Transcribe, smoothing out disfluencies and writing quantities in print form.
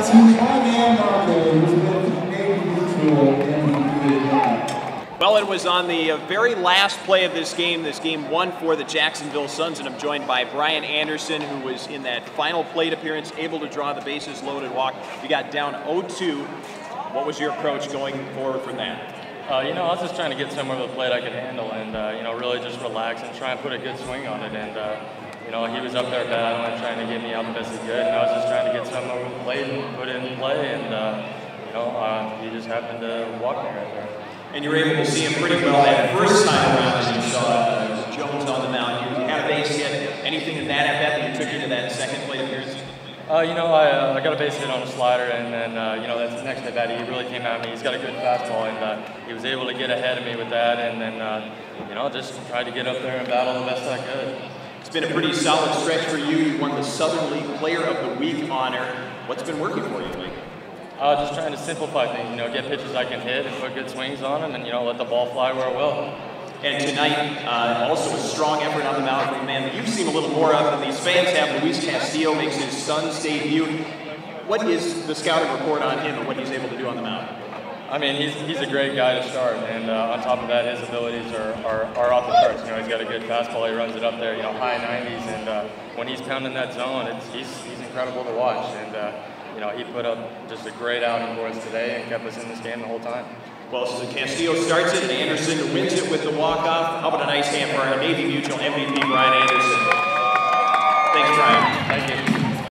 Well, it was on the very last play of this game one for the Jacksonville Suns, and I'm joined by Brian Anderson, who was in that final plate appearance, able to draw the bases loaded walk. You got down 0-2. What was your approach going forward from that? I was just trying to get somewhere with a plate I could handle and, really just relax and try and put a good swing on it. And, he was up there battling, trying to get me out the best he could. And I was just trying to get somewhere with a plate and put it in play. And, he just happened to walk me right there. And you were able to see him pretty well that first time around as you saw Jones on the mound. You had a base hit. Anything in that at-bat that you took into that second plate appearance? I got a base hit on a slider, and then, that's next at bat. He really came at me. He's got a good fastball, and he was able to get ahead of me with that, and then, just tried to get up there and battle the best I could. It's been a pretty solid stretch for you. You won the Southern League Player of the Week honor. What's been working for you lately? Just trying to simplify things, get pitches I can hit and put good swings on them, and, let the ball fly where it will. And tonight, also a strong effort on the mound from a man that you've seen a little more of than these fans have. Luis Castillo makes his son's debut. What is the scouting report on him and what he's able to do on the mound? I mean, he's a great guy to start, and on top of that, his abilities are off the charts. He's got a good fastball. He runs it up there, high 90s, and when he's pounding that zone, he's incredible to watch. And he put up just a great outing for us today and kept us in this game the whole time. Well, so Castillo starts it, and Anderson wins it with the walk-off. How about a nice hand for our Navy Mutual MVP, Brian Anderson? Thanks, Brian. Thank you.